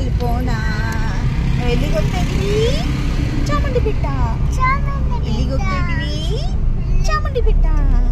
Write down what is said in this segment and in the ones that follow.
ಮಲ್ಕೋಣ. ಎಲ್ಲಿಗೆ ಹೋಗ್ತಾ ಇದೀವಿ? ಚಾಮುಂಡಿ ಬೆಟ್ಟ. ಎಲ್ಲಿಗೆ ಹೋಗ್ತಾ ಇದೀವಿ? Chamundi Betta.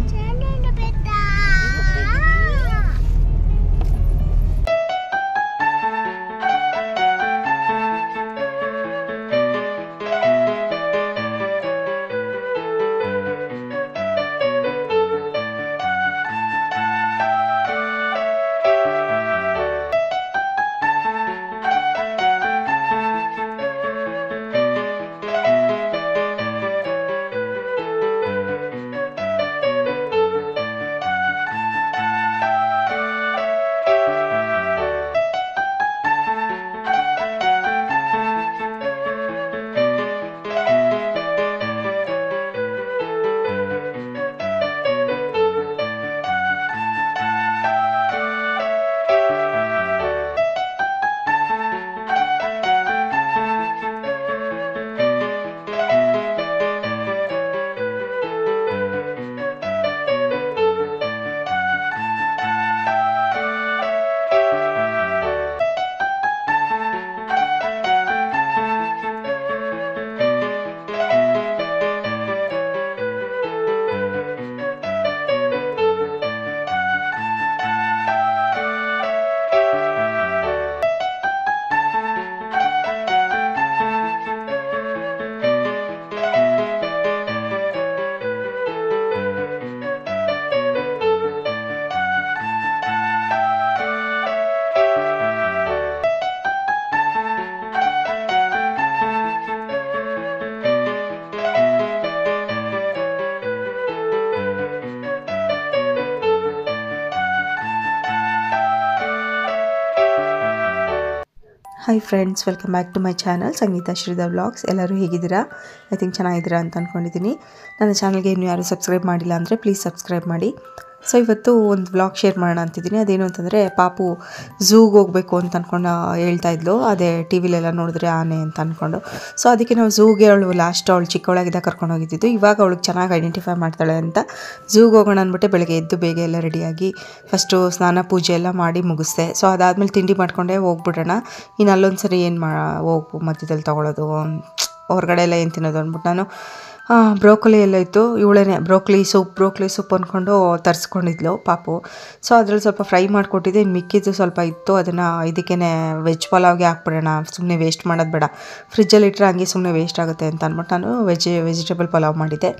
Hi friends, welcome back to my channel Sangeetha Shridhar vlogs. ಎಲ್ಲರೂ ಹೇಗಿದ್ದೀರಾ? ಐ ಥಿಂಕ್ ಚೆನ್ನಾಗಿದ್ದೀರಾ ಅಂತ ಅಂದ್ಕೊಂಡಿದ್ದೀನಿ. ನನ್ನ ಚಾನಲ್ಗೆ ಇನ್ನೂ ಯಾರು ಸಬ್ಸ್ಕ್ರೈಬ್ ಮಾಡಿಲ್ಲ ಅಂದರೆ ಪ್ಲೀಸ್ ಸಬ್ಸ್ಕ್ರೈಬ್ ಮಾಡಿ. ಸೊ ಇವತ್ತು ಒಂದು ವ್ಲಾಗ್ ಶೇರ್ ಮಾಡೋಣ ಅಂತಿದ್ದೀನಿ. ಅದೇನು ಅಂತಂದರೆ, ಪಾಪು ಝೂಗೆ ಹೋಗಬೇಕು ಅಂತ ಅಂದ್ಕೊಂಡು ಹೇಳ್ತಾ ಇದ್ಲು. ಅದೇ ಟಿ ವಿಲೆಲ್ಲ ನೋಡಿದ್ರೆ ಆನೆ ಅಂತ ಅಂದ್ಕೊಂಡು. ಸೊ ಅದಕ್ಕೆ ನಾವು ಝೂಗೆ ಅವಳು ಚಿಕ್ಕವಳಾಗಿದ್ದಾಗ ಕರ್ಕೊಂಡು ಹೋಗಿದ್ದು. ಇವಾಗ ಅವಳಿಗೆ ಚೆನ್ನಾಗಿ ಐಡೆಂಟಿಫೈ ಮಾಡ್ತಾಳೆ ಅಂತ ಝೂಗೆ ಹೋಗೋಣ ಅಂದ್ಬಿಟ್ಟು ಬೆಳಗ್ಗೆ ಎದ್ದು ಬೇಗ ಎಲ್ಲ ರೆಡಿಯಾಗಿ ಫಸ್ಟು ಸ್ನಾನ ಪೂಜೆ ಎಲ್ಲ ಮಾಡಿ ಮುಗಿಸ್ದೆ. ಸೊ ಅದಾದಮೇಲೆ ತಿಂಡಿ ಮಾಡ್ಕೊಂಡೇ ಹೋಗ್ಬಿಡೋಣ. ಇನ್ನು ಅಲ್ಲೊಂದು ಸರಿ ಏನು ಹೋಗು ಮಧ್ಯದಲ್ಲಿ ತೊಗೊಳೋದು, ಹೊರಗಡೆ ಎಲ್ಲ ಏನು ತಿನ್ನೋದು ಅಂದ್ಬಿಟ್ಟು ನಾನು ಬ್ರೋಕೊಲಿ ಎಲ್ಲ ಇತ್ತು, ಇವಳೇನೆ ಬ್ರೋಕ್ಲಿ ಸೂಪ್ ಅಂದ್ಕೊಂಡು ತರಿಸ್ಕೊಂಡಿದ್ಲು ಪಾಪು. ಸೊ ಅದ್ರಲ್ಲಿ ಸ್ವಲ್ಪ ಫ್ರೈ ಮಾಡಿಕೊಟ್ಟಿದ್ದೆ. ಇನ್ನು ಮಿಕ್ಕಿದ್ದು ಸ್ವಲ್ಪ ಇತ್ತು, ಅದನ್ನು ಇದಕ್ಕೇ ವೆಜ್ ಪಲಾವ್ಗೆ ಹಾಕ್ಬಿಡೋಣ, ಸುಮ್ಮನೆ ವೇಸ್ಟ್ ಮಾಡೋದು ಬೇಡ, ಫ್ರಿಜ್ಜಲ್ಲಿ ಇಟ್ಟರೆ ಹಂಗೆ ಸುಮ್ಮನೆ ವೇಸ್ಟ್ ಆಗುತ್ತೆ ಅಂತ ಅಂದ್ಬಿಟ್ಟು ನಾನು ವೆಜಿಟೇಬಲ್ ಪಲಾವ್ ಮಾಡಿದ್ದೆ.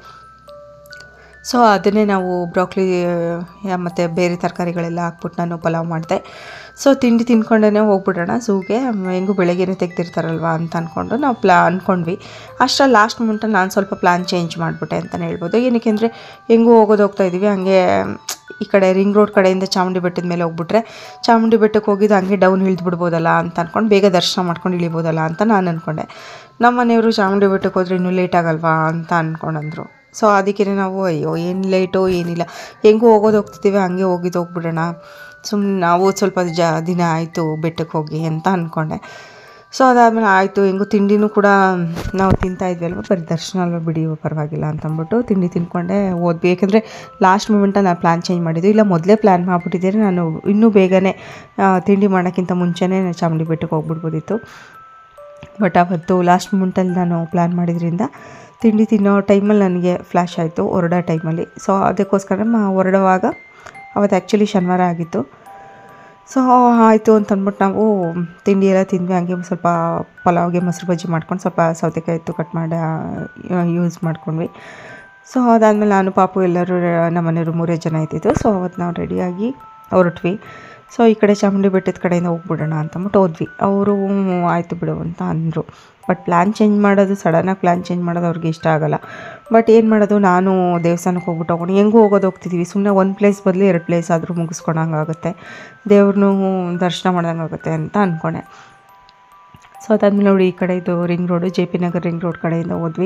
ಸೊ ಅದನ್ನೇ ನಾವು ಬ್ರೋಕ್ಲಿ ಮತ್ತು ಬೇರೆ ತರಕಾರಿಗಳೆಲ್ಲ ಹಾಕ್ಬಿಟ್ಟು ನಾನು ಪಲಾವ್ ಮಾಡಿದೆ. ಸೊ ತಿಂಡಿ ತಿನ್ಕೊಂಡೇ ಹೋಗ್ಬಿಡೋಣ ಝೂಗೆ, ಹೆಂಗೂ ಬೆಳಗ್ಗೆನೇ ತೆಗ್ದಿರ್ತಾರಲ್ವ ಅಂತ ಅಂದ್ಕೊಂಡು ನಾವು ಅಂದ್ಕೊಂಡ್ವಿ. ಅಷ್ಟರಲ್ಲಿ ಲಾಸ್ಟ್ ಮೂಮೆಂಟಲ್ಲಿ ನಾನು ಸ್ವಲ್ಪ ಪ್ಲ್ಯಾನ್ ಚೇಂಜ್ ಮಾಡಿಬಿಟ್ಟೆ ಅಂತಲೇ ಹೇಳ್ಬೋದು. ಏನಕ್ಕೆ ಅಂದರೆ, ಹೆಂಗೂ ಹೋಗ್ತಾ ಇದ್ದೀವಿ, ಹಂಗೆ ಈ ಕಡೆ ರಿಂಗ್ ರೋಡ್ ಕಡೆಯಿಂದ ಚಾಮುಂಡಿ ಬೆಟ್ಟದ ಮೇಲೆ ಹೋಗ್ಬಿಟ್ರೆ ಚಾಮುಂಡಿ ಬೆಟ್ಟಕ್ಕೆ ಹೋಗಿದ್ದು ಹಂಗೆ ಡೌನ್ ಇಳಿದ್ಬಿಡ್ಬೋದಲ್ಲ ಅಂತ ಅಂದ್ಕೊಂಡು ಬೇಗ ದರ್ಶನ ಮಾಡ್ಕೊಂಡು ಇಳಿಬೋದಲ್ಲ ಅಂತ ನಾನು ಅಂದ್ಕೊಂಡೆ. ನಮ್ಮ ಮನೆಯವರು ಚಾಮುಂಡಿ ಬೆಟ್ಟಕ್ಕೆ ಹೋದರೆ ಇನ್ನೂ ಲೇಟ್ ಆಗಲ್ವಾ ಅಂತ ಅಂದ್ಕೊಂಡಂದರು. ಸೊ ಅದಕ್ಕೆ ನಾವು ಅಯ್ಯೋ ಏನು ಲೇಟೋ ಏನಿಲ್ಲ, ಹೆಂಗೂ ಹೋಗ್ತಿದ್ದೀವಿ ಹಂಗೆ ಹೋಗ್ಬಿಡೋಣ, ಸುಮ್ಮನೆ ನಾವು ಸ್ವಲ್ಪ ದಿನ ಆಯಿತು ಬೆಟ್ಟಕ್ಕೆ ಹೋಗಿ ಅಂತ ಅಂದ್ಕೊಂಡೆ. ಸೊ ಅದಾದಮೇಲೆ ಆಯಿತು, ಹೆಂಗೂ ತಿಂಡಿನೂ ಕೂಡ ನಾವು ತಿಂತಾಯಿದ್ವಿ ಅಲ್ವ, ಬರೀ ದರ್ಶನ ಅಲ್ವ ಬಿಡಿ ಪರವಾಗಿಲ್ಲ ಅಂತಂದ್ಬಿಟ್ಟು ತಿಂಡಿ ತಿಂದ್ಕೊಂಡೆ ಹೋದ್ವಿ. ಏಕೆಂದರೆ ಲಾಸ್ಟ್ ಮೂಮೆಂಟಲ್ಲಿ ನಾನು ಪ್ಲ್ಯಾನ್ ಚೇಂಜ್ ಮಾಡಿದ್ದು, ಇಲ್ಲ ಮೊದಲೇ ಪ್ಲ್ಯಾನ್ ಮಾಡಿಬಿಟ್ಟಿದ್ದರೆ ನಾನು ಇನ್ನೂ ಬೇಗನೆ ತಿಂಡಿ ಮಾಡೋಕ್ಕಿಂತ ಮುಂಚೆನೇ ಚಾಮುಂಡಿ ಬೆಟ್ಟಕ್ಕೆ ಹೋಗ್ಬಿಡ್ಬೋದಿತ್ತು. ಬಟ್ ಅವತ್ತು ಲಾಸ್ಟ್ ಮೂಮೆಂಟಲ್ಲಿ ನಾನು ಪ್ಲ್ಯಾನ್ ಮಾಡಿದ್ರಿಂದ ತಿಂಡಿ ತಿನ್ನೋ ಟೈಮಲ್ಲಿ ನನಗೆ ಫ್ಲ್ಯಾಶ್ ಆಯಿತು, ಹೊರಡೋ ಟೈಮಲ್ಲಿ. ಸೊ ಅದಕ್ಕೋಸ್ಕರ ಹೊರಡುವಾಗ ಅವತ್ತು ಆ್ಯಕ್ಚುಲಿ ಶನಿವಾರ ಆಗಿತ್ತು. ಸೊ ಆಯಿತು ಅಂತಂದ್ಬಿಟ್ಟು ನಾವು ತಿಂಡಿ ಎಲ್ಲ ತಿಂದ್ವಿ. ಹಂಗೆ ಸ್ವಲ್ಪ ಪಲಾವ್ಗೆ ಮೊಸರು ಬಜ್ಜಿ ಮಾಡ್ಕೊಂಡು ಸ್ವಲ್ಪ ಸೌತೆಕಾಯಿ ಕಟ್ ಮಾಡಿ ಯೂಸ್ ಮಾಡ್ಕೊಂಡ್ವಿ. ಸೊ ಅದಾದಮೇಲೆ ನಾನು ಪಾಪು ಎಲ್ಲರೂ ನಮ್ಮ ಮನೆಯವರು 3 ಜನ ಇದ್ದಿದ್ದು. ಸೊ ಅವತ್ತು ನಾವು ರೆಡಿಯಾಗಿ ಹೊರಟ್ವಿ. ಸೊ ಈ ಕಡೆ ಚಾಮುಂಡಿ ಬೆಟ್ಟದ ಕಡೆಯಿಂದ ಹೋಗ್ಬಿಡೋಣ ಅಂತಂದ್ಬಿಟ್ಟು ಹೋದ್ವಿ. ಅವರು ಆಯಿತು ಬಿಡು ಅಂತ ಅಂದರು. ಬಟ್ ಸಡನ್ನಾಗಿ ಪ್ಲ್ಯಾನ್ ಚೇಂಜ್ ಮಾಡೋದು ಅವ್ರಿಗೆ ಇಷ್ಟ ಆಗೋಲ್ಲ. ಬಟ್ ಏನು ಮಾಡೋದು, ನಾನು ದೇವಸ್ಥಾನಕ್ಕೆ ಹೋಗ್ಬಿಟ್ಟು ಹೆಂಗೂ ಹೋಗ್ತಿದ್ದೀವಿ, ಸುಮ್ಮನೆ ಒಂದು ಪ್ಲೇಸ್ ಬದಲು 2 ಪ್ಲೇಸ್ ಆದರೂ ಮುಗಿಸ್ಕೊಳಂಗಾಗುತ್ತೆ, ದೇವ್ರನ್ನೂ ದರ್ಶನ ಮಾಡ್ದಂಗೆ ಆಗುತ್ತೆ ಅಂತ ಅಂದ್ಕೊಂಡೆ. ಸೊ ಅದಾದಮೇಲೆ ನೋಡಿ, ಈ ಕಡೆ ಇದು ring road, JP Nagar ring road ಕಡೆಯಿಂದ ಹೋದ್ವಿ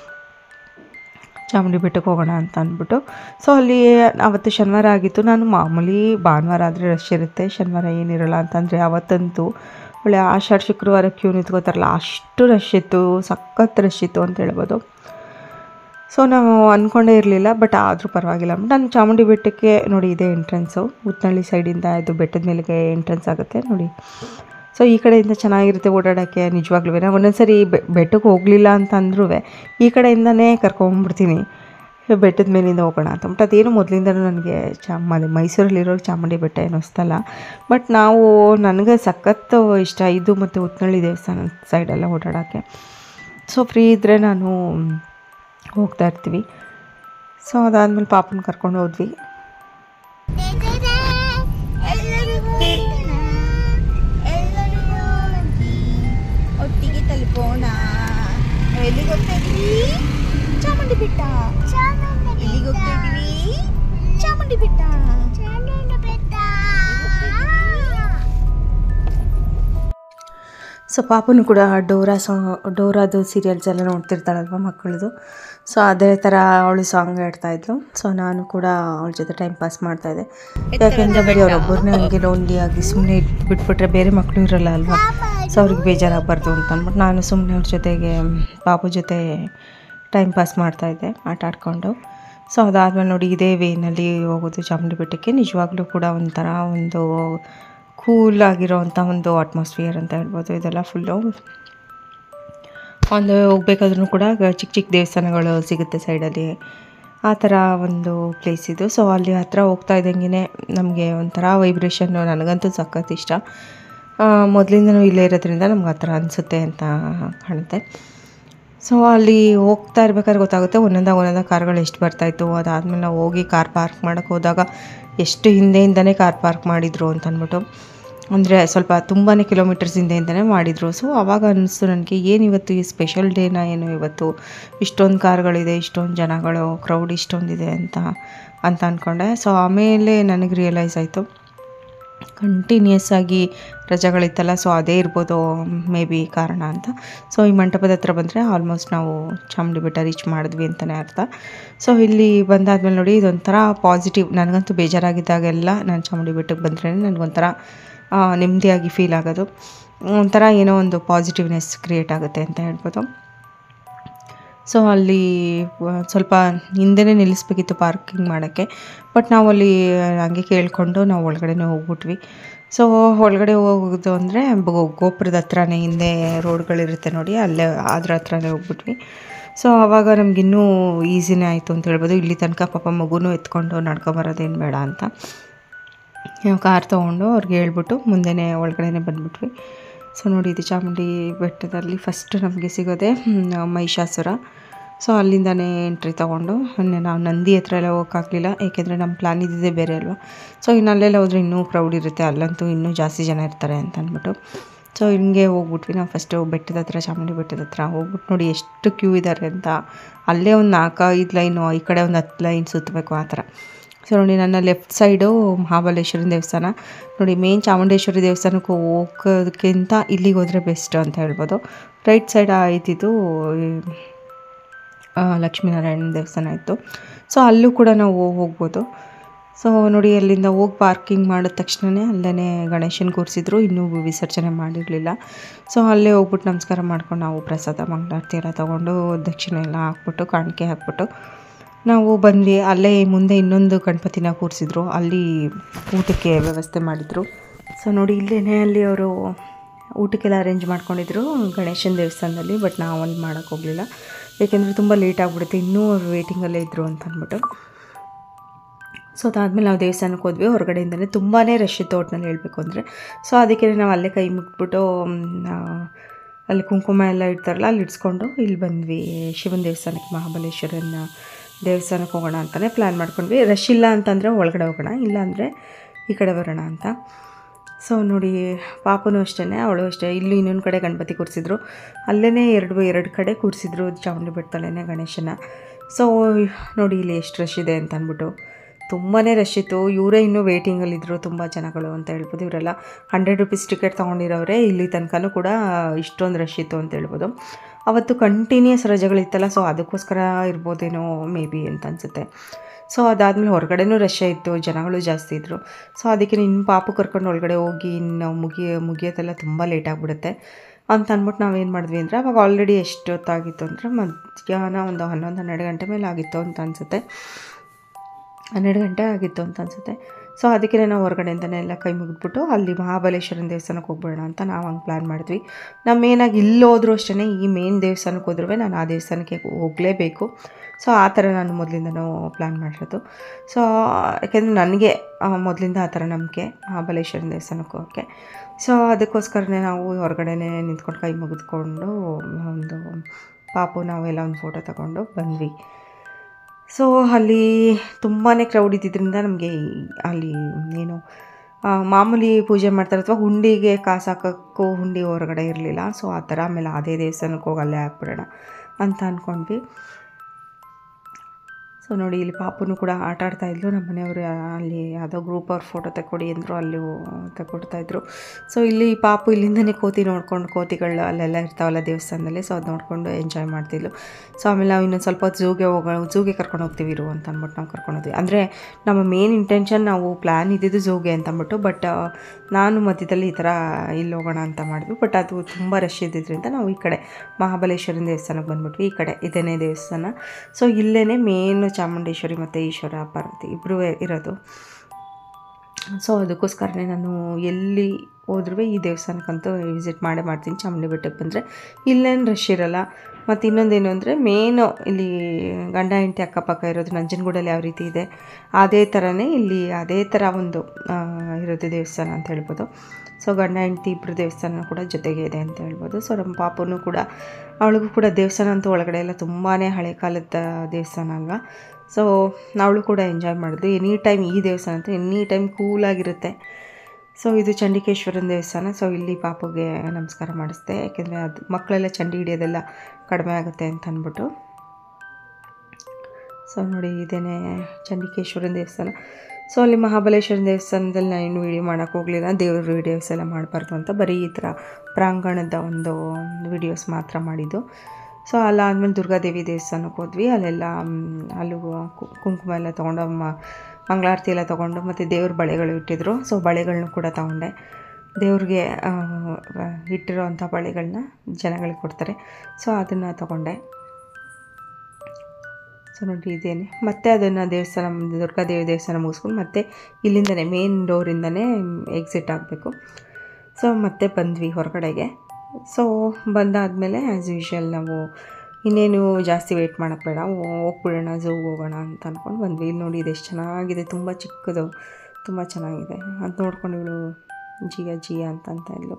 ಚಾಮುಂಡಿ ಬೆಟ್ಟಕ್ಕೆ ಹೋಗೋಣ ಅಂತ ಅಂದ್ಬಿಟ್ಟು. ಸೊ ಅಲ್ಲಿ ಅವತ್ತು ಶನಿವಾರ ಆಗಿತ್ತು. ನಾನು ಮಾಮೂಲಿ ಭಾನುವಾರ ಆದರೆ ರಶ್ ಇರುತ್ತೆ, ಶನಿವಾರ ಏನಿರಲ್ಲ ಅಂತಂದರೆ ಅವತ್ತಂತೂ ಒಳ್ಳೆ ಆಷಾಢ ಶುಕ್ರವಾರ ಕ್ಯೂ ನಿಂತ್ಕೋತಾರಲ್ಲ ಅಷ್ಟು ರಶ್ ಇತ್ತು, ಸಖತ್ ರಶ್ ಇತ್ತು ಅಂತ ಹೇಳ್ಬೋದು. ಸೊ ನಾವು ಅಂದ್ಕೊಂಡೇ ಇರಲಿಲ್ಲ, ಬಟ್ ಆದರೂ ಪರವಾಗಿಲ್ಲ. ನಾನು ಚಾಮುಂಡಿ ಬೆಟ್ಟಕ್ಕೆ ನೋಡಿ ಇದೇ ಎಂಟ್ರೆನ್ಸು, ಉತ್ತನಳ್ಳಿ ಸೈಡಿಂದ ಇದು ಬೆಟ್ಟದ ಮೇಲೆಗೆ ಎಂಟ್ರೆನ್ಸ್ ಆಗುತ್ತೆ ನೋಡಿ. ಸೊ ಸೊ ಈ ಕಡೆಯಿಂದ ಚೆನ್ನಾಗಿರುತ್ತೆ ಓಡಾಡೋಕ್ಕೆ ನಿಜವಾಗ್ಲೂ. ನಾವು ಒಂದೊಂದ್ಸರಿ ಬೆಟ್ಟಕ್ಕೆ ಹೋಗಲಿಲ್ಲ ಅಂತಂದ್ರೂ ಈ ಕಡೆಯಿಂದನೇ ಕರ್ಕೊಂಡ್ಬಿಡ್ತೀನಿ, ಬೆಟ್ಟದ ಮೇಲಿಂದ ಹೋಗೋಣ ಅಂತ. ಬಟ್ ಅದೇನು ಮೊದಲಿಂದನೂ ನನಗೆ ಮೈಸೂರಲ್ಲಿರೋ ಚಾಮುಂಡಿ ಬೆಟ್ಟ ಏನು ಅನಿಸ್ತಲ್ಲ. ಬಟ್ ನನಗೆ ಸಖತ್ತು ಇಷ್ಟ ಇದು ಮತ್ತು ಉತ್ತನಳ್ಳಿ ದೇವಸ್ಥಾನ ಸೈಡೆಲ್ಲ ಓಡಾಡೋಕ್ಕೆ. ಸೊ ಫ್ರೀ ಇದ್ದರೆ ನಾನು ಹೋಗ್ತಾ ಇರ್ತೀವಿ. ಸೊ ಅದಾದಮೇಲೆ ಪಾಪನ ಕರ್ಕೊಂಡು ಹೋದ್ವಿ. ಒಟ್ಟಿಗೆ ತಲುಪೋಣ. ಎಲ್ಲಿಗೆ ಹೋಗ್ತಾ ಇದ್ವಿ? ಚಾಮುಂಡಿ ಬೆಟ್ಟ. ಎಲ್ಲಿಗೆ ಹೋಗ್ತಾ ಇದ್ವಿ? ಚಾಮುಂಡಿ ಬೆಟ್ಟ. ಸೊ ಪಾಪನು ಕೂಡ ಡೋರಾದು ಸೀರಿಯಲ್ಸ್ ಎಲ್ಲ ನೋಡ್ತಿರ್ತಾಳಲ್ವ ಮಕ್ಕಳದು. ಸೊ ಅದೇ ಥರ ಅವಳು ಸಾಂಗ್ ಹೇಳ್ತಾಯಿದ್ಲು. ಸೊ ನಾನು ಕೂಡ ಅವಳ ಜೊತೆ ಟೈಮ್ ಪಾಸ್ ಮಾಡ್ತಾಯಿದ್ದೆ. ಯಾಕೆಂದರೆ ಬರೀ ಅವರೊಬ್ಬರನ್ನೇ ಹಂಗೆ ಲೋನ್ಲಿಯಾಗಿ ಸುಮ್ಮನೆ ಬಿಟ್ಬಿಟ್ರೆ ಬೇರೆ ಮಕ್ಕಳು ಇರೋಲ್ಲ ಅಲ್ವಾ. ಸೊ ಅವ್ರಿಗೆ ಬೇಜಾರಾಗಬಾರ್ದು ಅಂತ ಅಂದ್ಬಿಟ್ಟು ನಾನು ಸುಮ್ಮನೆ ಅವ್ರ ಜೊತೆಗೆ ಪಾಪು ಜೊತೆ ಟೈಮ್ ಪಾಸ್ ಮಾಡ್ತಾಯಿದ್ದೆ ಆಟ ಆಡ್ಕೊಂಡು. ಸೊ ಅದಾದಮೇಲೆ ನೋಡಿ ಇದೇ ವೇನಲ್ಲಿ ಹೋಗೋದು ಚಾಮುಂಡಿ ಬೆಟ್ಟಕ್ಕೆ. ನಿಜವಾಗ್ಲೂ ಕೂಡ ಒಂಥರ ಒಂದು ಕೂಲ್ ಆಗಿರೋವಂಥ ಒಂದು ಅಟ್ಮಾಸ್ಫಿಯರ್ ಅಂತ ಹೇಳ್ಬೋದು. ಇದೆಲ್ಲ ಫುಲ್ಲು ಒಂದು ಹೋಗ್ಬೇಕಾದ್ರೂ ಕೂಡ ಚಿಕ್ಕ ಚಿಕ್ಕ ದೇವಸ್ಥಾನಗಳು ಸಿಗುತ್ತೆ ಸೈಡಲ್ಲಿ, ಆ ಥರ ಒಂದು ಪ್ಲೇಸ್ ಇದು. ಸೊ ಅಲ್ಲಿ ಹತ್ರ ಹೋಗ್ತಾ ಇದ್ದಂಗೆ ನಮಗೆ ಒಂಥರ ವೈಬ್ರೇಷನ್ನು, ನನಗಂತೂ ಸಖತ್ ಇಷ್ಟ. ಮೊದಲಿಂದನೂ ಇಲ್ಲೇ ಇರೋದ್ರಿಂದ ನಮ್ಗೆ ಆ ಥರ ಅನಿಸುತ್ತೆ ಅಂತ ಕಾಣುತ್ತೆ. ಸೊ ಅಲ್ಲಿ ಹೋಗ್ತಾ ಇರ್ಬೇಕಾದ್ರೆ ಗೊತ್ತಾಗುತ್ತೆ ಒಂದೊಂದಾಗ ಕಾರ್ಗಳು ಎಷ್ಟು ಬರ್ತಾಯಿತ್ತು. ಅದಾದಮೇಲೆ ನಾವು ಹೋಗಿ ಕಾರ್ ಪಾರ್ಕ್ ಮಾಡೋಕ್ಕೆ ಹೋದಾಗ ಎಷ್ಟು ಹಿಂದೆಯಿಂದನೇ ಕಾರ್ ಪಾರ್ಕ್ ಮಾಡಿದರು ಅಂತ ಅಂದ್ಬಿಟ್ಟು, ಅಂದರೆ ಸ್ವಲ್ಪ ತುಂಬಾ ಕಿಲೋಮೀಟರ್ಸ್ ಹಿಂದೆಯಿಂದನೇ ಮಾಡಿದರು. ಸೊ ಆವಾಗ ಅನ್ನಿಸ್ತು ನನಗೆ ಏನಿವತ್ತು ಈ ಸ್ಪೆಷಲ್ ಡೇನ ಏನು ಇವತ್ತು ಇಷ್ಟೊಂದು ಕಾರ್ಗಳಿದೆ, ಇಷ್ಟೊಂದು ಜನಗಳು, ಕ್ರೌಡ್ ಇಷ್ಟೊಂದಿದೆ ಅಂತ ಅಂದ್ಕೊಂಡೆ. ಸೊ ಆಮೇಲೆ ನನಗೆ ರಿಯಲೈಸ್ ಆಯಿತು ಕಂಟಿನ್ಯೂಸ್ ಆಗಿ ರಜೆಗಳಿತ್ತಲ್ಲ, ಸೊ ಅದೇ ಇರ್ಬೋದು ಮೇ ಬಿ ಕಾರಣ ಅಂತ. ಸೊ ಈ ಮಂಟಪದ ಹತ್ರ ಬಂದರೆ ಆಲ್ಮೋಸ್ಟ್ ನಾವು ಚಾಮುಂಡಿ ಬೆಟ್ಟ ರೀಚ್ ಮಾಡಿದ್ವಿ ಅಂತಲೇ ಅರ್ಥ. ಸೊ ಇಲ್ಲಿ ಬಂದಾದ್ಮೇಲೆ ನೋಡಿ ಇದೊಂಥರ ಪಾಸಿಟಿವ್. ನನಗಂತೂ ಬೇಜಾರಾಗಿದ್ದಾಗೆಲ್ಲ ನಾನು ಚಾಮುಂಡಿ ಬೆಟ್ಟಕ್ಕೆ ಬಂದ್ರೇ ನನಗೊಂಥರ ನೆಮ್ಮದಿಯಾಗಿ ಫೀಲ್ ಆಗೋದು, ಒಂಥರ ಏನೋ ಒಂದು ಪಾಸಿಟಿವ್ನೆಸ್ ಕ್ರಿಯೇಟ್ ಆಗುತ್ತೆ ಅಂತ ಹೇಳ್ಬೋದು. ಸೊ ಅಲ್ಲಿ ಸ್ವಲ್ಪ ಹಿಂದೆನೇ ನಿಲ್ಲಿಸ್ಬೇಕಿತ್ತು ಪಾರ್ಕಿಂಗ್ ಮಾಡೋಕ್ಕೆ. ಬಟ್ ನಾವು ಅಲ್ಲಿ ಹಂಗೆ ಕೇಳಿಕೊಂಡು ನಾವು ಒಳಗಡೆನೇ ಹೋಗ್ಬಿಟ್ವಿ. ಸೊ ಒಳಗಡೆ ಹೋಗೋದು ಅಂದರೆ ಗೋಪುರದ ಹತ್ರನೇ ಹಿಂದೆ ರೋಡ್ಗಳಿರುತ್ತೆ ನೋಡಿ, ಅಲ್ಲೇ ಅದ್ರ ಹತ್ರನೇ ಹೋಗ್ಬಿಟ್ವಿ. ಸೊ ಆವಾಗ ನಮಗಿನ್ನೂ ಈಸಿನೇ ಆಯಿತು ಅಂತ ಹೇಳ್ಬೋದು. ಇಲ್ಲಿ ತನಕ ಪಾಪ ಮಗುನೂ ಎತ್ಕೊಂಡು ನಡ್ಕೊಬರೋದೇನು ಬೇಡ ಅಂತ ಕಾರ್ ತೊಗೊಂಡು ಅವ್ರಿಗೆ ಹೇಳ್ಬಿಟ್ಟು ಮುಂದೆನೇ ಒಳಗಡೆನೇ ಬಂದುಬಿಟ್ವಿ. ಸೊ ನೋಡಿ ಇದು ಚಾಮುಂಡಿ ಬೆಟ್ಟದಲ್ಲಿ ಫಸ್ಟ್ ನಮಗೆ ಸಿಗೋದೆ ಮಹಿಷಾಸುರ. ಸೊ ಅಲ್ಲಿಂದನೇ ಎಂಟ್ರಿ ತೊಗೊಂಡು ನಾವು ನಂದಿ ಹತ್ರ ಎಲ್ಲ ಹೋಗೋಕ್ಕಾಗಲಿಲ್ಲ, ಏಕೆಂದರೆ ನಮ್ಮ ಪ್ಲ್ಯಾನ್ ಇದ್ದಿದ್ದೇ ಬೇರೆ ಅಲ್ವಾ. ಸೊ ಇನ್ನು ಅಲ್ಲೆಲ್ಲ ಹೋದರೆ ಇನ್ನೂ ಕ್ರೌಡ್ ಇರುತ್ತೆ, ಅಲ್ಲಂತೂ ಇನ್ನೂ ಜಾಸ್ತಿ ಜನ ಇರ್ತಾರೆ ಅಂತ ಅಂದ್ಬಿಟ್ಟು ಸೊ ಹಿಂಗೆ ಹೋಗ್ಬಿಟ್ವಿ. ನಾವು ಫಸ್ಟು ಬೆಟ್ಟದ ಹತ್ರ, ಚಾಮುಂಡಿ ಬೆಟ್ಟದ ಹತ್ರ ಹೋಗ್ಬಿಟ್ಟು ನೋಡಿ ಎಷ್ಟು ಕ್ಯೂ ಇದ್ದಾರೆ ಅಂತ. ಅಲ್ಲೇ ಒಂದು 4-5 ಲೈನು, ಈ ಕಡೆ ಒಂದು 10 ಲೈನ್ ಸುತ್ತಬೇಕು ಆ ಥರ. ಸೊ ನೋಡಿ ನನ್ನ ಲೆಫ್ಟ್ ಸೈಡು ಮಹಾಬಲೇಶ್ವರನ ದೇವಸ್ಥಾನ. ನೋಡಿ ಮೇನ್ ಚಾಮುಂಡೇಶ್ವರಿ ದೇವಸ್ಥಾನಕ್ಕೆ ಹೋಗೋದಕ್ಕಿಂತ ಇಲ್ಲಿಗೆ ಹೋದರೆ ಬೆಸ್ಟ್ ಅಂತ ಹೇಳ್ಬೋದು. ರೈಟ್ ಸೈಡ್ ಆಯ್ತಿದ್ದು ಲಕ್ಷ್ಮೀನಾರಾಯಣ ದೇವಸ್ಥಾನ ಇತ್ತು. ಸೊ ಅಲ್ಲೂ ಕೂಡ ನಾವು ಹೋಗ್ಬೋದು. ಸೊ ನೋಡಿ ಅಲ್ಲಿಂದ ಹೋಗಿ ಪಾರ್ಕಿಂಗ್ ಮಾಡಿದ ತಕ್ಷಣವೇ ಅಲ್ಲೇ ಗಣೇಶನ ಕೂರಿಸಿದ್ರು, ಇನ್ನೂ ವಿಸರ್ಜನೆ ಮಾಡಿರಲಿಲ್ಲ. ಸೊ ಅಲ್ಲೇ ಹೋಗ್ಬಿಟ್ಟು ನಮಸ್ಕಾರ ಮಾಡ್ಕೊಂಡು ನಾವು ಪ್ರಸಾದ ಮಂಗಳಾರತಿ ಎಲ್ಲ ತೊಗೊಂಡು ದಕ್ಷಿಣ ಎಲ್ಲ ಹಾಕ್ಬಿಟ್ಟು ಕಾಣಿಕೆ ಹಾಕ್ಬಿಟ್ಟು ನಾವು ಬಂದ್ವಿ. ಅಲ್ಲೇ ಮುಂದೆ ಇನ್ನೊಂದು ಗಣಪತಿನ ಕೂರಿಸಿದ್ರು, ಅಲ್ಲಿ ಊಟಕ್ಕೆ ವ್ಯವಸ್ಥೆ ಮಾಡಿದರು. ಸೊ ನೋಡಿ ಇಲ್ಲೇ ಅಲ್ಲಿ ಅವರು ಊಟಕ್ಕೆಲ್ಲ ಅರೇಂಜ್ ಮಾಡ್ಕೊಂಡಿದ್ರು ಗಣೇಶನ ದೇವಸ್ಥಾನದಲ್ಲಿ. ಬಟ್ ನಾವು ಅಲ್ಲಿ ಮಾಡೋಕ್ಕೆ ಹೋಗಲಿಲ್ಲ, ಏಕೆಂದರೆ ತುಂಬ ಲೇಟ್ ಆಗಿಬಿಡುತ್ತೆ, ಇನ್ನೂ ಅವ್ರು ವೇಟಿಂಗಲ್ಲೇ ಇದ್ದರು ಅಂತ ಅಂದ್ಬಿಟ್ಟು. ಸೊ ಅದಾದಮೇಲೆ ನಾವು ದೇವಸ್ಥಾನಕ್ಕೆ ಹೋದ್ವಿ. ಹೊರಗಡೆಯಿಂದಲೇ ತುಂಬಾ ರಶ್ ಇತ್ತು ಒಟ್ಟಿನಲ್ಲಿ ಹೇಳಬೇಕು ಅಂದರೆ. ಸೊ ಅದಕ್ಕೆ ನಾವು ಅಲ್ಲೇ ಕೈ ಮುಟ್ಬಿಟ್ಟು ಅಲ್ಲಿ ಕುಂಕುಮ ಎಲ್ಲ ಇಡ್ತಾರಲ್ಲ ಅಲ್ಲಿ ಇಡ್ಸ್ಕೊಂಡು ಇಲ್ಲಿ ಬಂದ್ವಿ ಶಿವನ ದೇವಸ್ಥಾನಕ್ಕೆ, ಮಹಾಬಲೇಶ್ವರನ ದೇವಸ್ಥಾನಕ್ಕೆ ಹೋಗೋಣ ಅಂತಲೇ ಪ್ಲ್ಯಾನ್ ಮಾಡ್ಕೊಂಡ್ವಿ. ರಶ್ ಇಲ್ಲ ಅಂತಂದರೆ ಒಳಗಡೆ ಹೋಗೋಣ, ಇಲ್ಲಾಂದರೆ ಈ ಕಡೆ ಬರೋಣ ಅಂತ. ಸೊ ನೋಡಿ ಪಾಪನೂ ಅಷ್ಟೇ, ಅವಳು ಅಷ್ಟೇ. ಇಲ್ಲಿ ಇನ್ನೊಂದು ಕಡೆ ಗಣಪತಿ ಕೂರಿಸಿದ್ರು, ಅಲ್ಲೇ ಎರಡು ಕಡೆ ಕೂರಿಸಿದ್ರು ಚಾಮುಂಡಿ ಬೆಟ್ಟದಲ್ಲೇ ಗಣೇಶನ. ಸೊ ನೋಡಿ ಇಲ್ಲಿ ಎಷ್ಟು ರಶ್ ಇದೆ ಅಂತ ಅಂದ್ಬಿಟ್ಟು ತುಂಬಾ ರಶ್ ಇತ್ತು. ಇವರೇ ಇನ್ನೂ ವೇಟಿಂಗಲ್ಲಿದ್ದರು ತುಂಬ ಜನಗಳು ಅಂತ ಹೇಳ್ಬೋದು. ಇವರೆಲ್ಲ 100 ರೂಪೀಸ್ ಟಿಕೆಟ್ ತೊಗೊಂಡಿರೋರೆ ಇಲ್ಲಿ ತನಕನೂ ಕೂಡ ಇಷ್ಟೊಂದು ರಶ್ ಇತ್ತು ಅಂತ ಹೇಳ್ಬೋದು. ಅವತ್ತು ಕಂಟಿನ್ಯೂಸ್ ರಜೆಗಳಿತ್ತಲ್ಲ, ಸೊ ಅದಕ್ಕೋಸ್ಕರ ಇರ್ಬೋದೇನೋ ಮೇ ಬಿ ಅಂತ ಅನಿಸುತ್ತೆ. ಸೊ ಅದಾದಮೇಲೆ ಹೊರಗಡೆನೂ ರಶ್ ಇತ್ತು, ಜನಗಳು ಜಾಸ್ತಿ ಇದ್ದರು. ಸೊ ಅದಕ್ಕೆ ನಿನ್ನ ಪಾಪು ಕರ್ಕೊಂಡು ಒಳಗಡೆ ಹೋಗಿ ಇನ್ನು ಮುಗಿಯೋದೆಲ್ಲ ತುಂಬ ಲೇಟ್ ಆಗಿಬಿಡುತ್ತೆ ಅಂತ ಅಂದ್ಬಿಟ್ಟು ನಾವೇನು ಮಾಡಿದ್ವಿ ಅಂದರೆ, ಅವಾಗ ಆಲ್ರೆಡಿ ಎಷ್ಟೊತ್ತಾಗಿತ್ತು ಅಂದರೆ ಮಧ್ಯಾಹ್ನ ಒಂದು 11-12 ಗಂಟೆ ಮೇಲೆ ಆಗಿತ್ತು ಅಂತ ಅನಿಸುತ್ತೆ. 12 ಗಂಟೆ ಆಗಿತ್ತು ಅಂತ ಅನಿಸುತ್ತೆ. ಸೊ ಅದಕ್ಕೆ ನಾವು ಹೊರಗಡೆಯಿಂದನೇ ಎಲ್ಲ ಕೈ ಮುಗಿದ್ಬಿಟ್ಟು ಅಲ್ಲಿ ಮಹಾಬಲೇಶ್ವರನ ದೇವಸ್ಥಾನಕ್ಕೆ ಹೋಗ್ಬಿಡೋಣ ಅಂತ ನಾವು ಹಂಗೆ ಪ್ಲ್ಯಾನ್ ಮಾಡಿದ್ವಿ. ನಾವು ಮೇನಾಗಿ ಇಲ್ಲಿ ಹೋದ್ರೂ ಅಷ್ಟೇ, ಈ ಮೇನ್ ದೇವಸ್ಥಾನಕ್ಕೆ ಹೋದ್ರೂ ನಾನು ಆ ದೇವಸ್ಥಾನಕ್ಕೆ ಹೋಗಲೇಬೇಕು. ಸೊ ಆ ಥರ ನಾನು ಮೊದಲಿಂದನೂ ಪ್ಲ್ಯಾನ್ ಮಾಡಿರೋದು. ಸೊ ಯಾಕೆಂದರೆ ನನಗೆ ಮೊದಲಿಂದ ಆ ಥರ ನಂಬಿಕೆ ಮಹಾಬಲೇಶ್ವರನ ದೇವಸ್ಥಾನಕ್ಕೆ ಹೋಗೋಕ್ಕೆ. ಸೊ ಅದಕ್ಕೋಸ್ಕರನೇ ನಾವು ಹೊರಗಡೆನೇ ನಿಂತ್ಕೊಂಡು ಕೈ ಮುಗಿದ್ಕೊಂಡು ಒಂದು ಪಾಪು ನಾವೆಲ್ಲ ಒಂದು ಫೋಟೋ ತಗೊಂಡು ಬಂದ್ವಿ. ಸೊ ಅಲ್ಲಿ ತುಂಬಾ ಕ್ರೌಡ್ ಇದ್ದಿದ್ದರಿಂದ ನಮಗೆ ಅಲ್ಲಿ ಏನು ಮಾಮೂಲಿ ಪೂಜೆ ಮಾಡ್ತಾರೆ ಅಥವಾ ಹುಂಡಿಗೆ ಕಾಸು ಹಾಕೋಕ್ಕೂ ಹುಂಡಿ ಹೊರಗಡೆ ಇರಲಿಲ್ಲ. ಸೊ ಆ ಥರ ಆಮೇಲೆ ಅದೇ ದೇವಸ್ಥಾನಕ್ಕೆ ಹೋಗಿ ಅಲ್ಲೇ ಹಾಕ್ಬಿಡೋಣ ಅಂತ ಅಂದ್ಕೊಂಡ್ವಿ. ಸೊ ನೋಡಿ ಇಲ್ಲಿ ಪಾಪುನು ಕೂಡ ಆಟ ಆಡ್ತಾಯಿದ್ಲು. ನಮ್ಮ ಮನೆಯವರು ಅಲ್ಲಿ ಯಾವುದೋ ಗ್ರೂಪ್ ಅವ್ರ ಫೋಟೋ ತಗೊಡಿ ಅಂದರು, ಅಲ್ಲಿ ತಗೊಡ್ತಾಯಿದ್ರು. ಸೊ ಇಲ್ಲಿ ಪಾಪು ಇಲ್ಲಿಂದನೇ ಕೋತಿ ನೋಡ್ಕೊಂಡು, ಕೋತಿಗಳು ಅಲ್ಲೆಲ್ಲ ಇರ್ತಾವಲ್ಲ ದೇವಸ್ಥಾನದಲ್ಲಿ, ಸೊ ಅದು ನೋಡಿಕೊಂಡು ಎಂಜಾಯ್ ಮಾಡ್ತಿದ್ಲು. ಸೊ ಆಮೇಲೆ ನಾವು ಇನ್ನೊಂದು ಸ್ವಲ್ಪ ಹೊತ್ತು ಝೂಗೆ ಕರ್ಕೊಂಡು ಹೋಗ್ತೀವಿ ಇರು ಅಂತ ಅಂದ್ಬಿಟ್ಟು ನಾವು ಕರ್ಕೊಂಡು ಹೋದ್ವಿ. ಅಂದರೆ ನಮ್ಮ ಮೇನ್ ಇಂಟೆನ್ಷನ್ ನಾವು ಪ್ಲ್ಯಾನ್ ಇದ್ದಿದ್ದು ಝೂಗೆ ಅಂತ ಅಂದ್ಬಿಟ್ಟು, ಬಟ್ ನಾನು ಮಧ್ಯದಲ್ಲಿ ಈ ಥರ ಇಲ್ಲಿ ಹೋಗೋಣ ಅಂತ ಮಾಡಿದ್ವಿ. ಬಟ್ ಅದು ತುಂಬ ರಶ್ ಇದ್ದಿದ್ದರಿಂದ ನಾವು ಈ ಕಡೆ ಮಹಾಬಲೇಶ್ವರನ ದೇವಸ್ಥಾನಕ್ಕೆ ಬಂದುಬಿಟ್ವಿ. ಈ ಕಡೆ ಇದೇನೇ ದೇವಸ್ಥಾನ. ಸೊ ಇಲ್ಲೇ ಮೇನ್ ಚಾಮುಂಡೇಶ್ವರಿ ಮತ್ತು ಈಶ್ವರ ಪಾರ್ವತಿ ಇಬ್ಬರೂ ಇರೋದು. ಸೊ ಅದಕ್ಕೋಸ್ಕರನೇ ನಾನು ಎಲ್ಲಿ ಹೋದ್ರೂ ಈ ದೇವಸ್ಥಾನಕ್ಕಂತೂ ವಿಸಿಟ್ ಮಾಡ್ತೀನಿ. ಚಾಮುಂಡಿ ಬೆಟ್ಟಕ್ಕೆ ಬಂದರೆ ಇಲ್ಲೇನು ರಶ್ ಇರೋಲ್ಲ. ಮತ್ತು ಇನ್ನೊಂದೇನು ಅಂದರೆ ಮೇನು ಇಲ್ಲಿ ಗಂಡ ಹೆಂಡತಿ ಅಕ್ಕಪಕ್ಕ ಇರೋದು ನಂಜನಗೂಡಲ್ಲಿ ಯಾವ ರೀತಿ ಇದೆ ಅದೇ ಥರನೇ ಇಲ್ಲಿ ಅದೇ ಥರ ಒಂದು ಇರೋದು ದೇವಸ್ಥಾನ ಅಂತ ಹೇಳ್ಬೋದು. ಸೊ ಗಂಡ ಹೆಂಡತಿ ಇಬ್ಬರು ದೇವಸ್ಥಾನ ಕೂಡ ಜೊತೆಗೆ ಇದೆ ಅಂತ ಹೇಳ್ಬೋದು. ಸೊ ನಮ್ಮ ಪಾಪನೂ ಕೂಡ, ಅವಳಿಗೂ ಕೂಡ ದೇವಸ್ಥಾನ ಅಂತೂ ಒಳಗಡೆ ಎಲ್ಲ ತುಂಬಾ ಹಳೆ ಕಾಲದ ದೇವಸ್ಥಾನ ಅಲ್ವಾ. ಸೊ ಅವಳು ಕೂಡ ಎಂಜಾಯ್ ಮಾಡಿದ್ಲು. ಎನಿ ಟೈಮ್ ಈ ದೇವಸ್ಥಾನ ಅಂತ ಎನಿ ಟೈಮ್ ಕೂಲಾಗಿರುತ್ತೆ. ಸೊ ಇದು ಚಂಡಿಕೇಶ್ವರನ ದೇವಸ್ಥಾನ. ಸೊ ಇಲ್ಲಿ ಪಾಪುಗೆ ನಮಸ್ಕಾರ ಮಾಡಿಸ್ದೆ, ಯಾಕೆಂದರೆ ಅದು ಮಕ್ಕಳೆಲ್ಲ ಚಂಡಿ ಹಿಡಿಯೋದೆಲ್ಲ ಕಡಿಮೆ ಆಗುತ್ತೆ ಅಂತ ಅಂದ್ಬಿಟ್ಟು. ಸೊ ನೋಡಿ ಇದೇನೇ ಚಂಡಿಕೇಶ್ವರನ ದೇವಸ್ಥಾನ. ಸೊ ಅಲ್ಲಿ ಮಹಾಬಲೇಶ್ವರನ ದೇವಸ್ಥಾನದಲ್ಲಿ ನಾನು ಇನ್ನೂ ವೀಡಿಯೋ ಮಾಡೋಕ್ಕೆ ಹೋಗಲಿಲ್ಲ, ದೇವ್ರ ವೀಡಿಯೋಸ್ ಎಲ್ಲ ಮಾಡಬಾರ್ದು ಅಂತ ಬರೀ ಈ ಥರ ಪ್ರಾಂಗಣದ ಒಂದು ವೀಡಿಯೋಸ್ ಮಾತ್ರ ಮಾಡಿದ್ದು. ಸೊ ಅಲ್ಲಾದಮೇಲೆ ದುರ್ಗಾದೇವಿ ದೇವಸ್ಥಾನಕ್ಕೆ ಹೋದ್ವಿ. ಅಲ್ಲೆಲ್ಲ ಅಲ್ಲೂ ಕುಂಕುಮ ಎಲ್ಲ ತೊಗೊಂಡು ಮಂಗಳಾರತಿ ಎಲ್ಲ ತೊಗೊಂಡು ಮತ್ತು ದೇವ್ರ ಬಳೆಗಳು ಇಟ್ಟಿದ್ರು. ಸೊ ಬಳೆಗಳನ್ನೂ ಕೂಡ ತೊಗೊಂಡೆ. ದೇವ್ರಿಗೆ ಇಟ್ಟಿರೋ ಅಂಥ ಬಳೆಗಳನ್ನ ಜನಗಳಿಗೆ ಕೊಡ್ತಾರೆ. ಸೊ ಅದನ್ನು ತೊಗೊಂಡೆ. ಸೊ ನೋಡಿ ಇದೇನೆ ಮತ್ತೆ ಅದನ್ನು ದೇವಸ್ಥಾನ ದುರ್ಗಾದೇವಿ ದೇವಸ್ಥಾನ ಮುಗಿಸ್ಕೊಂಡು ಮತ್ತೆ ಇಲ್ಲಿಂದನೇ ಮೇನ್ ಡೋರಿಂದನೇ ಎಕ್ಸಿಟ್ ಆಗಬೇಕು. ಸೊ ಮತ್ತೆ ಬಂದ್ವಿ ಹೊರಗಡೆಗೆ. ಸೊ ಬಂದಾದಮೇಲೆ ಆ್ಯಸ್ ಯೂಶ್ವಲ್ ನಾವು ಇನ್ನೇನು ಜಾಸ್ತಿ ವೆಯ್ಟ್ ಮಾಡೋಕ್ಕೆ ಬೇಡ, ಹೋಗ್ಬಿಡೋಣ ಝೂಗೆ ಹೋಗೋಣ ಅಂತ ಅಂದ್ಕೊಂಡು ಬಂದ್ವಿ. ಇಲ್ಲಿ ನೋಡಿ ಇದು ಎಷ್ಟು ಚೆನ್ನಾಗಿದೆ, ತುಂಬ ಚಿಕ್ಕದು, ತುಂಬ ಚೆನ್ನಾಗಿದೆ. ಅದು ನೋಡ್ಕೊಂಡು ಇವಳು ಜಿಯಾ ಅಂತ ಇದ್ಲು.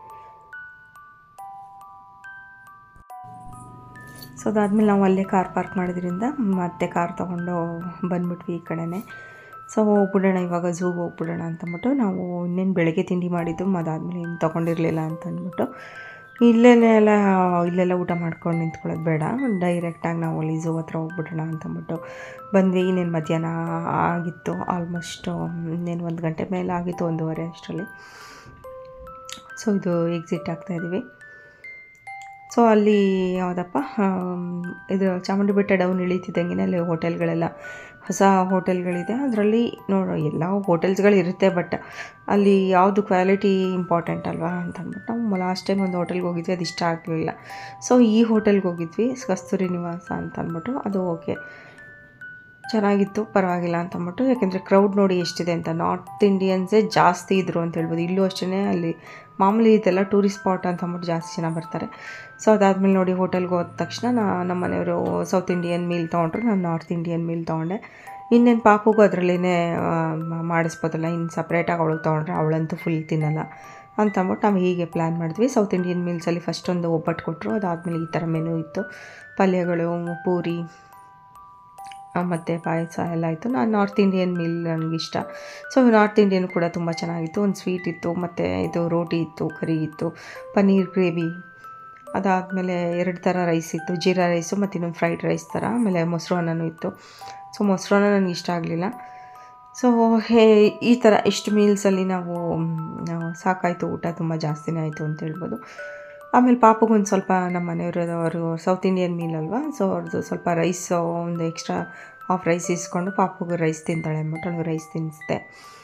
ಸೊ ಅದಾದಮೇಲೆ ನಾವು ಅಲ್ಲೇ ಕಾರ್ ಪಾರ್ಕ್ ಮಾಡೋದ್ರಿಂದ ಮತ್ತೆ ಕಾರ್ ತೊಗೊಂಡು ಬಂದ್ಬಿಟ್ವಿ ಈ ಕಡೆನೇ. ಸೊ ಹೋಗ್ಬಿಡೋಣ ಇವಾಗ ಝೂಗೆ ಹೋಗ್ಬಿಡೋಣ ಅಂತಂದ್ಬಿಟ್ಟು ನಾವು ಇನ್ನೇನು ಬೆಳಗ್ಗೆ ತಿಂಡಿ ಮಾಡಿದ್ದು, ಅದಾದಮೇಲೆ ಏನು ತೊಗೊಂಡಿರಲಿಲ್ಲ ಅಂತಂದ್ಬಿಟ್ಟು ಇಲ್ಲೆಲ್ಲ ಊಟ ಮಾಡ್ಕೊಂಡು ನಿಂತ್ಕೊಳ್ಳೋದು ಬೇಡ, ಡೈರೆಕ್ಟಾಗಿ ನಾವು ಅಲ್ಲಿ ಝೂ ಹತ್ರ ಹೋಗ್ಬಿಡೋಣ ಅಂತಂದ್ಬಿಟ್ಟು ಬಂದ್ವಿ. ಇನ್ನೇನು ಮಧ್ಯಾಹ್ನ ಆಗಿತ್ತು, ಆಲ್ಮೋಸ್ಟ್ ಇನ್ನೇನು 1 ಗಂಟೆ ಮೇಲೆ ಆಗಿತ್ತು, 1:15 ಅಷ್ಟರಲ್ಲಿ. ಸೊ ಇದು ಎಕ್ಸಿಟ್ ಆಗ್ತಾಯಿದ್ದೀವಿ. ಸೊ ಅಲ್ಲಿ ಯಾವುದಪ್ಪ ಇದು ಚಾಮುಂಡಿ ಬೆಟ್ಟ ಡೌನ್ ಇಳಿತಿದ್ದಂಗೆ ಅಲ್ಲಿ ಹೋಟೆಲ್ಗಳೆಲ್ಲ ಹೊಸ ಹೋಟೆಲ್ಗಳಿದೆ. ಅದರಲ್ಲಿ ಎಲ್ಲ ಹೋಟೆಲ್ಸ್ಗಳಿರುತ್ತೆ, ಬಟ್ ಅಲ್ಲಿ ಯಾವುದು ಕ್ವಾಲಿಟಿ ಇಂಪಾರ್ಟೆಂಟ್ ಅಲ್ವಾ ಅಂತ ಅಂದ್ಬಿಟ್ಟು ನಾವು ಲಾಸ್ಟ್ ಟೈಮ್ ಒಂದು ಹೋಟೆಲ್ಗೆ ಹೋಗಿದ್ವಿ, ಅದು ಇಷ್ಟ ಆಗಲಿಲ್ಲ. ಸೊ ಈ ಹೋಟೆಲ್ಗೆ ಹೋಗಿದ್ವಿ, ಕಸ್ತೂರಿ ನಿವಾಸ ಅಂತ ಅಂದ್ಬಿಟ್ಟು. ಅದು ಓಕೆ, ಚೆನ್ನಾಗಿತ್ತು, ಪರವಾಗಿಲ್ಲ ಅಂತ ಅಂದ್ಬಿಟ್ಟು. ಯಾಕೆಂದರೆ ಕ್ರೌಡ್ ನೋಡಿ ಎಷ್ಟಿದೆ ಅಂತ, ನಾರ್ತ್ ಇಂಡಿಯನ್ಸೇ ಜಾಸ್ತಿ ಇದ್ದರು ಅಂತ ಹೇಳ್ಬೋದು. ಇಲ್ಲೂ ಅಷ್ಟೇ, ಅಲ್ಲಿ ಮಾಮೂಲಿ ಇದೆಲ್ಲ ಟೂರಿಸ್ಟ್ ಸ್ಪಾಟ್ ಅಂತ ಅಂದ್ಬಿಟ್ಟು ಜಾಸ್ತಿ ಜನ ಬರ್ತಾರೆ. ಸೊ ಅದಾದಮೇಲೆ ನೋಡಿ ಹೋಟೆಲ್ಗೆ ಹೋದ ತಕ್ಷಣ ನಮ್ಮ ಮನೆಯವರು ಸೌತ್ ಇಂಡಿಯನ್ ಮೀಲ್ ತೊಗೊಂಡ್ರು, ನಾನು ನಾರ್ತ್ ಇಂಡಿಯನ್ ಮೀಲ್ ತೊಗೊಂಡೆ. ಇನ್ನೇನು ಪಾಪುಗೂ ಅದರಲ್ಲೇ ಮಾಡಿಸ್ಬೋದಲ್ಲ, ಇನ್ನು ಸಪ್ರೇಟಾಗಿ ಅವಳಿಗೆ ತೊಗೊಂಡ್ರೆ ಅವಳಂತೂ ಫುಲ್ ತಿನ್ನಲ್ಲ ಅಂತ ಅಂದ್ಬಿಟ್ಟು ನಾವು ಹೀಗೆ ಪ್ಲ್ಯಾನ್ ಮಾಡಿದ್ವಿ. ಸೌತ್ ಇಂಡಿಯನ್ ಮೀಲ್ಸಲ್ಲಿ ಫಸ್ಟ್ ಒಂದು ಒಬ್ಬಟ್ಟು ಕೊಟ್ಟರು, ಅದಾದಮೇಲೆ ಈ ಥರ ಮೆನು ಇತ್ತು, ಪಲ್ಯಗಳು, ಪೂರಿ ಮತ್ತು ಪಾಯಸ ಎಲ್ಲ ಇತ್ತು. ನಾನು ನಾರ್ತ್ ಇಂಡಿಯನ್ ಮೀಲ್ ನನಗಿಷ್ಟ. ಸೊ ನಾರ್ತ್ ಇಂಡಿಯನ್ ಕೂಡ ತುಂಬ ಚೆನ್ನಾಗಿತ್ತು. ಒಂದು ಸ್ವೀಟ್ ಇತ್ತು, ಮತ್ತು ಇದು ರೋಟಿ ಇತ್ತು, ಕರಿ ಇತ್ತು, ಪನ್ನೀರ್ ಗ್ರೇವಿ. ಅದಾದಮೇಲೆ 2 ಥರ ರೈಸ್ ಇತ್ತು, ಜೀರಾ ರೈಸು ಮತ್ತು ಇನ್ನೊಂದು ಫ್ರೈಡ್ ರೈಸ್ ಥರ. ಆಮೇಲೆ ಮೊಸರು ಅನ್ನನೂ ಇತ್ತು. ಸೊ ಮೊಸರು ಅನ್ನ ನನಗೆ ಇಷ್ಟ ಆಗಲಿಲ್ಲ. ಸೊ ಈ ಥರ ಇಷ್ಟು ಮೀಲ್ಸಲ್ಲಿ ನಾವು ಸಾಕಾಯಿತು, ಊಟ ತುಂಬ ಜಾಸ್ತಿನೇ ಆಯಿತು ಅಂತ ಹೇಳ್ಬೋದು. ಆಮೇಲೆ ಪಾಪಗೊಂದು ಸ್ವಲ್ಪ ನಮ್ಮ ಮನೆಯವರು ಸೌತ್ ಇಂಡಿಯನ್ ಮೀಲ್ ಅಲ್ವಾ, ಸೊ ಅವ್ರದ್ದು ಸ್ವಲ್ಪ ರೈಸ್ ಒಂದು ಎಕ್ಸ್ಟ್ರಾ ಹಾಫ್ ರೈಸ್ ಇಸ್ಕೊಂಡು ಪಾಪಗೆ ರೈಸ್ ತಿಂತಾಳೆ ಅಂದ್ಬಿಟ್ಟು ಅವಳಿಗೆ ರೈಸ್ ತಿನ್ನಿಸ್ದೆ.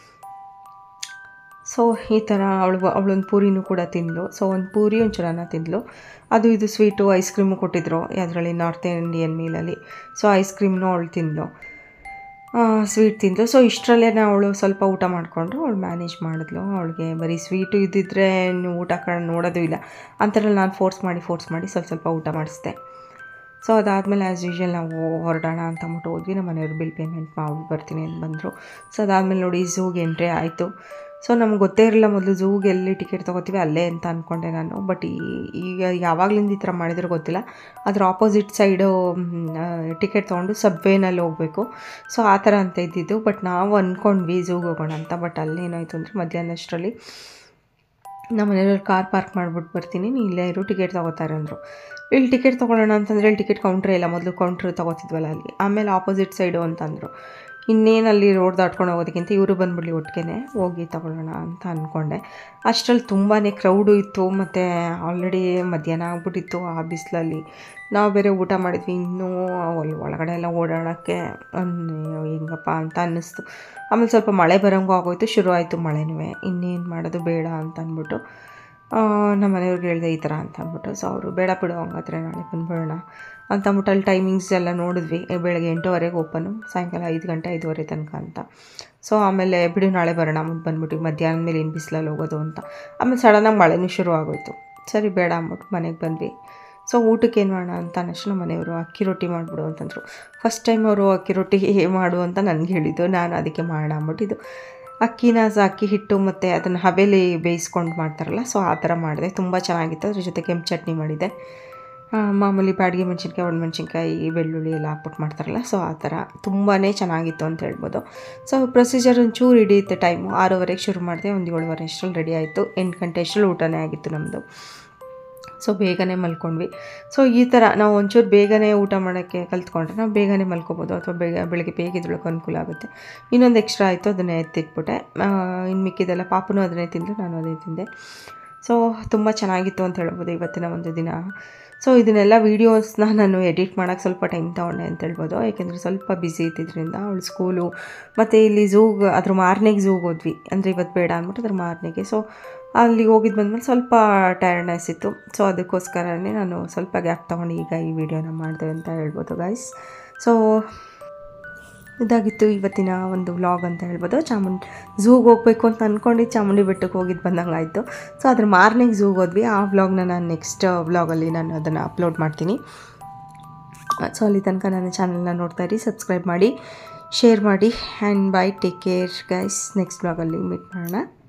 ಸೊ ಈ ಥರ ಅವಳೊಂದು ಪೂರಿನೂ ಕೂಡ ತಿಂದಳು. ಸೊ ಒಂದು ಪೂರಿ ಒಂಚೂರು ಅನ್ನ ತಿಂದಳು. ಅದು ಇದು ಸ್ವೀಟು, ಐಸ್ ಕ್ರೀಮು ಕೊಟ್ಟಿದ್ದರು ಅದರಲ್ಲಿ ನಾರ್ತ್ ಇಂಡಿಯನ್ ಮೀಲಲ್ಲಿ. ಸೊ ಐಸ್ ಕ್ರೀಮ್ನೂ ಅವಳು ತಿಂದಳು. ಸ್ವೀಟ್ ತಿಂದು. ಸೊ ಇಷ್ಟರಲ್ಲೇ ಅವಳು ಸ್ವಲ್ಪ ಊಟ ಮಾಡಿಕೊಂಡು ಅವಳು ಮ್ಯಾನೇಜ್ ಮಾಡಿದ್ಲು. ಅವಳಿಗೆ ಬರೀ ಸ್ವೀಟು ಇದ್ದಿದ್ರೆ ಊಟ ನೋಡೋದು ಇಲ್ಲ ಅಂಥದ್ರಲ್ಲಿ ನಾನು ಫೋರ್ಸ್ ಮಾಡಿ ಸ್ವಲ್ಪ ಊಟ ಮಾಡಿಸ್ದೆ. ಸೊ ಅದಾದಮೇಲೆ ಆ್ಯಸ್ ಯೂಶ್ವಲ್ ನಾವು ಹೊರಡೋಣ ಅಂತ ಅಂದ್ಬಿಟ್ಟು ಹೋದ್ವಿ. ನಮ್ಮ ಮನೆಯವ್ರು ಬಿಲ್ ಪೇಮೆಂಟ್ ಮಾಡ್ಬಿಟ್ಟು ಬರ್ತೀನಿ ಅಂತ ಬಂದರು. ಸೊ ಅದಾದಮೇಲೆ ನೋಡಿ ಝೂಗೆ ಎಂಟ್ರಿ ಆಯಿತು. ಸೊ ನಮ್ಗೆ ಗೊತ್ತೇ ಇರಲಿಲ್ಲ ಮೊದಲು ಝೂಗೆ ಎಲ್ಲಿ ಟಿಕೆಟ್ ತೊಗೋತೀವಿ ಅಲ್ಲೇ ಅಂತ ಅಂದ್ಕೊಂಡೆ ನಾನು. ಬಟ್ ಈಗ ಯಾವಾಗಲಿಂದ ಈ ಥರ ಮಾಡಿದ್ರೆ ಗೊತ್ತಿಲ್ಲ. ಅದ್ರ ಆಪೋಸಿಟ್ ಸೈಡು ಟಿಕೆಟ್ ತೊಗೊಂಡು ಸಬ್ವೇನಲ್ಲಿ ಹೋಗಬೇಕು. ಸೊ ಆ ಥರ ಅಂತ ಇದ್ದಿದ್ದು. ಬಟ್ ನಾವು ಅಂದ್ಕೊಂಡ್ವಿ ಝೂಗೆ ಹೋಗೋಣ ಅಂತ. ಬಟ್ ಅಲ್ಲೇನಾಯಿತು ಅಂದರೆ ಮಧ್ಯಾಹ್ನಷ್ಟರಲ್ಲಿ ನಮ್ಮ ಮನೆಯವ್ರು ಕಾರ್ ಪಾರ್ಕ್ ಮಾಡಿಬಿಟ್ಟು ಬರ್ತೀನಿ, ನೀನು ಇಲ್ಲೇ ಇರು, ಟಿಕೆಟ್ ತೊಗೋತಾರೆ ಅಂದರು. ಇಲ್ಲಿ ಟಿಕೆಟ್ ತೊಗೊಳ್ಳೋಣ ಅಂತಂದರೆ ಇಲ್ಲಿ ಟಿಕೆಟ್ ಕೌಂಟ್ರೇ ಇಲ್ಲ. ಮೊದಲು ಕೌಂಟ್ರ್ ತೊಗೋತಿದ್ವಲ್ಲ ಅಲ್ಲಿ. ಆಮೇಲೆ ಆಪೋಸಿಟ್ ಸೈಡು ಅಂತಂದರು. ಇನ್ನೇನು ಅಲ್ಲಿ ರೋಡ್ ದಾಟ್ಕೊಂಡು ಹೋಗೋದಕ್ಕಿಂತ ಇವರು ಬಂದುಬಿಡ್ಲಿ ಒಟ್ಟಿಗೆ ಹೋಗಿ ತೊಗೊಳ್ಳೋಣ ಅಂತ ಅಂದ್ಕೊಂಡೆ. ಅಷ್ಟರಲ್ಲಿ ತುಂಬಾ ಕ್ರೌಡು ಇತ್ತು. ಮತ್ತು ಆಲ್ರೆಡಿ ಮಧ್ಯಾಹ್ನ ಆಗ್ಬಿಟ್ಟಿತ್ತು. ಆ ಬಿಸಿಲಲ್ಲಿ ನಾವು ಬೇರೆ ಊಟ ಮಾಡಿದ್ವಿ. ಇನ್ನೂ ಒಳಗಡೆ ಎಲ್ಲ ಓಡಾಡೋಕ್ಕೆ ಹೆಂಗಪ್ಪ ಅಂತ ಅನ್ನಿಸ್ತು. ಆಮೇಲೆ ಸ್ವಲ್ಪ ಮಳೆ ಬರೋಂಗೂ ಆಗೋಯ್ತು. ಶುರು ಆಯಿತು ಮಳೆನೂ. ಇನ್ನೇನು ಮಾಡೋದು ಬೇಡ ಅಂತ ಅಂದ್ಬಿಟ್ಟು ನಮ್ಮ ಮನೆಯವ್ರಿಗೆ ಹೇಳಿದೆ ಈ ಥರ ಅಂತ ಅಂದ್ಬಿಟ್ಟು. ಸೊ ಅವರು ಬೇಡ ಬಿಡು ಹಂಗಾದ್ರೆ ನಾಳೆ ಬಂದುಬಿಡೋಣ ಅಂತ ಅಂದ್ಬಿಟ್ಟು ಅಲ್ಲಿ ಟೈಮಿಂಗ್ಸ್ ಎಲ್ಲ ನೋಡಿದ್ವಿ. ಬೆಳಗ್ಗೆ 8:00 ಓಪನು, ಸಾಯಂಕಾಲ 5 ಗಂಟೆ 5:30 ತನಕ ಅಂತ. ಸೊ ಆಮೇಲೆ ಬಿಡು ನಾಳೆ ಬರೋಣ ಮುಂದೆ ಬಂದ್ಬಿಟ್ಟು ಮಧ್ಯಾಹ್ನದ ಮೇಲೆ ಏನು ಬಿಸಿಲಲ್ಲಿ ಹೋಗೋದು ಅಂತ. ಆಮೇಲೆ ಸಡನ್ನಾಗಿ ಮಳೆನೂ ಶುರು ಆಗೋಯ್ತು. ಸರಿ ಬೇಡ ಅಂದ್ಬಿಟ್ಟು ಮನೆಗೆ ಬಂದ್ವಿ. ಸೊ ಊಟಕ್ಕೆ ಏನು ಮಾಡೋಣ ಅಂತ ಅನ್ನೋಷ್ಟು ನಮ್ಮ ಮನೆಯವರು ಅಕ್ಕಿ ರೊಟ್ಟಿ ಮಾಡಿಬಿಡು ಅಂತಂದರು. ಫಸ್ಟ್ ಟೈಮ್ ಅವರು ಅಕ್ಕಿ ರೊಟ್ಟಿ ಮಾಡು ಅಂತ ನನಗೆ ಹೇಳಿದ್ದು. ನಾನು ಅದಕ್ಕೆ ಮಾಡೋಣ ಅಂದ್ಬಿಟ್ಟಿದ್ದು. ಅಕ್ಕಿ ಹಿಟ್ಟು ಮತ್ತು ಅದನ್ನು ಹಬೆಲಿ ಬೇಯಿಸ್ಕೊಂಡು ಮಾಡ್ತಾರಲ್ಲ, ಸೊ ಆ ಥರ ಮಾಡಿದೆ. ತುಂಬ ಚೆನ್ನಾಗಿತ್ತು. ಅದ್ರ ಜೊತೆ ಕೆಂಪು ಚಟ್ನಿ ಮಾಡಿದೆ. ಮಾಮೂಲಿ ಬ್ಯಾಡಗಿ ಮೆಣಸಿನ್ಕಾಯಿ, ಒಣಮೆಣಸಿನ್ಕಾಯಿ, ಬೆಳ್ಳುಳ್ಳಿ ಎಲ್ಲ ಹಾಕ್ಬಿಟ್ಟು ಮಾಡ್ತಾರಲ್ಲ, ಸೊ ಆ ಥರ ತುಂಬಾ ಚೆನ್ನಾಗಿತ್ತು ಅಂತ ಹೇಳ್ಬೋದು. ಸೊ ಪ್ರೊಸೀಜರ್ ಒಂಚೂರು ಹಿಡಿಯುತ್ತೆ ಟೈಮು. 6:30ಗೆ ಶುರು ಮಾಡಿದೆ, ಒಂದು 7:30 ಅಷ್ಟರಲ್ಲಿ ರೆಡಿ ಆಯಿತು. 8 ಗಂಟೆ ಅಷ್ಟರಲ್ಲಿ ಊಟನೇ ಆಗಿತ್ತು ನಮ್ಮದು. ಸೊ ಬೇಗನೆ ಮಲ್ಕೊಂಡ್ವಿ. ಸೊ ಈ ಥರ ನಾವು ಒಂಚೂರು ಬೇಗನೆ ಊಟ ಮಾಡೋಕ್ಕೆ ಕಲ್ತ್ಕೊಂಡ್ರೆ ನಾವು ಬೇಗನೆ ಮಲ್ಕೋಬೋದು, ಅಥವಾ ಬೆಳಗ್ಗೆ ಬೇಗ ಎದ್ದೇಳೋಕ್ಕೆ ಅನುಕೂಲ ಆಗುತ್ತೆ. ಇನ್ನೊಂದು ಎಕ್ಸ್ಟ್ರಾ ಆಯಿತು, ಅದನ್ನೇ ಎತ್ತಿಟ್ಬಿಟ್ಟೆ. ಇನ್ನು ಮಿಕ್ಕಿದೆಲ್ಲ ಪಾಪನೂ ಅದನ್ನೇ ತಿಂದು, ನಾನು ಅದೇ ತಿಂದೆ. ಸೊ ತುಂಬ ಚೆನ್ನಾಗಿತ್ತು ಅಂತ ಹೇಳ್ಬೋದು ಇವತ್ತಿನ ಒಂದು ದಿನ. ಸೊ ಇದನ್ನೆಲ್ಲ ವೀಡಿಯೋಸ್ನ ನಾನು ಎಡಿಟ್ ಮಾಡೋಕ್ಕೆ ಸ್ವಲ್ಪ ಟೈಮ್ ತೊಗೊಂಡೆ ಅಂತ ಹೇಳ್ಬೋದು. ಯಾಕೆಂದರೆ ಸ್ವಲ್ಪ ಬ್ಯುಸಿ ಇದ್ದಿದ್ದರಿಂದ ಅವಳು ಸ್ಕೂಲು ಮತ್ತು ಇಲ್ಲಿ ಝೂಗೆ ಅದ್ರ ಮಾರನೆಗೆ ಝೂಗೆ ಹೋದ್ವಿ. ಅಂದರೆ ಇವತ್ತು ಬೇಡ ಅಂದ್ಬಿಟ್ಟು ಅದ್ರ ಮಾರನೆಗೆ. ಸೊ ಅಲ್ಲಿಗೆ ಹೋಗಿದ್ದು ಬಂದಮೇಲೆ ಸ್ವಲ್ಪ ಟಯರ್ಡ್ನೆಸ್ ಇತ್ತು. ಸೊ ಅದಕ್ಕೋಸ್ಕರನೇ ನಾನು ಸ್ವಲ್ಪ ಗ್ಯಾಪ್ ತೊಗೊಂಡು ಈಗ ಈ ವಿಡಿಯೋನ ಮಾಡಿದೆ ಅಂತ ಹೇಳ್ಬೋದು ಗೈಸ್. ಸೊ ಇದಾಗಿತ್ತು ಇವತ್ತಿನ ಒಂದು ವ್ಲಾಗ್ ಅಂತ ಹೇಳ್ಬೋದು. ಝೂಗೆ ಹೋಗಬೇಕು ಅಂತ ಅಂದ್ಕೊಂಡು ಚಾಮುಂಡಿ ಬೆಟ್ಟಕ್ಕೆ ಹೋಗಿದ್ದು ಬಂದಂಗೆ ಆಯಿತು. ಸೊ ಅದ್ರ ಮಾರನೆಗೆ ಝೂಗೆ ಹೋದ್ವಿ. ಆ ವ್ಲಾಗ್ನ ನಾನು ನೆಕ್ಸ್ಟ್ ವ್ಲಾಗಲ್ಲಿ ನಾನು ಅದನ್ನು ಅಪ್ಲೋಡ್ ಮಾಡ್ತೀನಿ. ಸೊ ಅಲ್ಲಿ ತನಕ ನನ್ನ ಚಾನಲ್ನ ನೋಡ್ತಾ ಇರಿ, ಸಬ್ಸ್ಕ್ರೈಬ್ ಮಾಡಿ, ಶೇರ್ ಮಾಡಿ. And bye, take care guys. Next ವ್ಲಾಗಲ್ಲಿ ಮೀಟ್ ಮಾಡೋಣ.